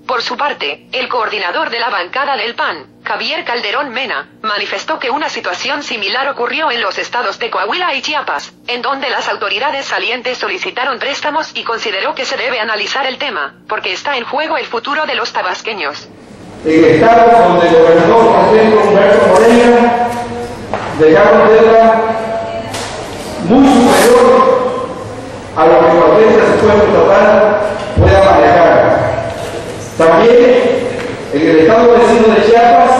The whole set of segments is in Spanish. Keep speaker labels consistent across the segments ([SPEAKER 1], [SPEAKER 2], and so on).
[SPEAKER 1] Por su parte, el coordinador de la bancada del PAN, Javier Calderón Mena, manifestó que una situación similar ocurrió en los estados de Coahuila y Chiapas, en donde las autoridades salientes solicitaron préstamos y consideró que se debe analizar el tema, porque está en juego el futuro de los tabasqueños.
[SPEAKER 2] En estados donde gobernó, por ejemplo, Humberto Moreira, dejaron deuda muy superior a lo que cualquier presupuesto total pueda manejar. También en el estado vecino de Chiapas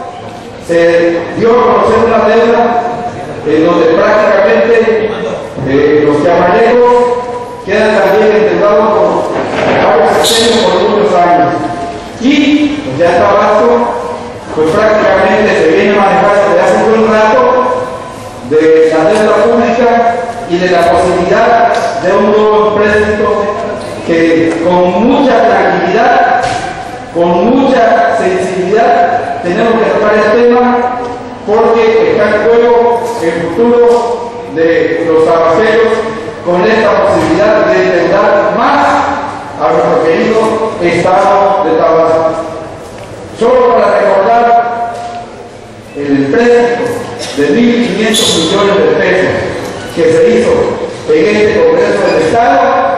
[SPEAKER 2] se dio a conocer una deuda en donde prácticamente los chamanecos quedan también endeudados por varios sexenios por muchos años. Y pues ya Tabasco, pues prácticamente se viene manejando desde hace un buen rato de la deuda pública y de la posibilidad de un nuevo empréstito que con mucha tranquilidad, con mucha sensibilidad tenemos que tocar el tema, porque está en juego el futuro de los tabasqueños con esta posibilidad de endeudar más a nuestro querido estado de Tabasco. Solo para recordar el empréstito de 1.500 millones de pesos que se hizo en este Congreso del Estado,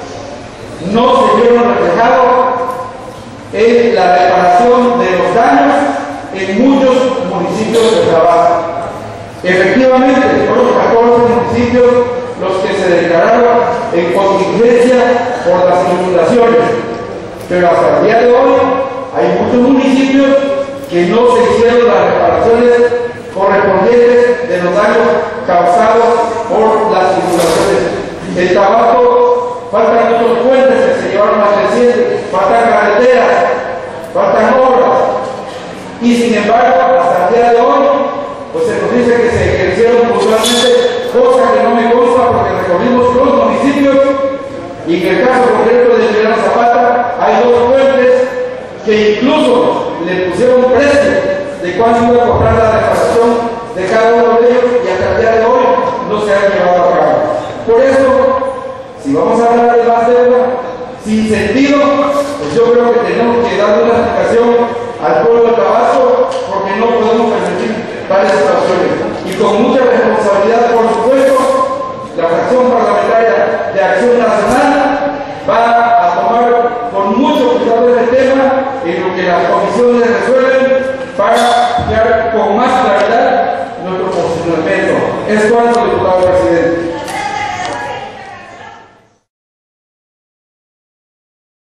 [SPEAKER 2] no se vieron reflejados en la reparación de los daños en muchos municipios de Tabasco. Efectivamente, fueron 14 municipios los que se declararon en contingencia por las inundaciones, pero hasta el día de hoy hay muchos municipios que no se hicieron las reparaciones correspondientes de los daños causados por las inundaciones. En Tabasco faltan muchos puentes que se llevaron a creciente, faltan carreteras, faltan obras, y sin embargo, hasta el día de hoy, pues se nos dice que se ejercieron puntualmente, cosa que no me consta porque recorrimos los municipios, y en el caso concreto de Emiliano Zapata hay 2 puentes que incluso le pusieron precio de cuánto iba a cobrar la reparación de cada uno de ellos, y hasta el día de hoy no se han llevado a cabo. Por eso, si vamos a hablar de más deuda sin sentido, pues yo creo que tenemos que dar una explicación al pueblo de Tabasco, porque no podemos permitir tales situaciones. Y con mucha responsabilidad, por supuesto, la fracción parlamentaria de Acción Nacional va a tomar con mucho cuidado este tema en lo que las comisiones resuelven para fijar con más claridad nuestro posicionamiento. Es cuanto